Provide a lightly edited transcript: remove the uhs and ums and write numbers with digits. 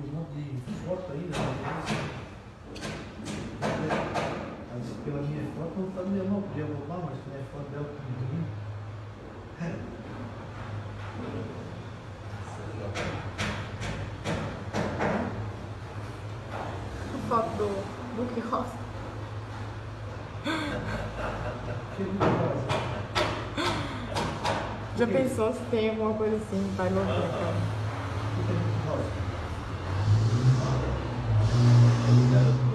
um monte de foto aí, né? Mas pela minha foto não tá meu não, podia roubar, mas tem a foto dela com o menino. A foto do Book Rosa. Que rosa? Já pensou se tem alguma coisa assim, vai louco, né, cara? Que rosa?